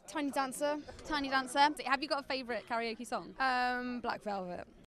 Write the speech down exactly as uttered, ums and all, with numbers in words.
Tiny Dancer. Tiny Dancer. Have you got a favourite karaoke song? Um, Black Velvet.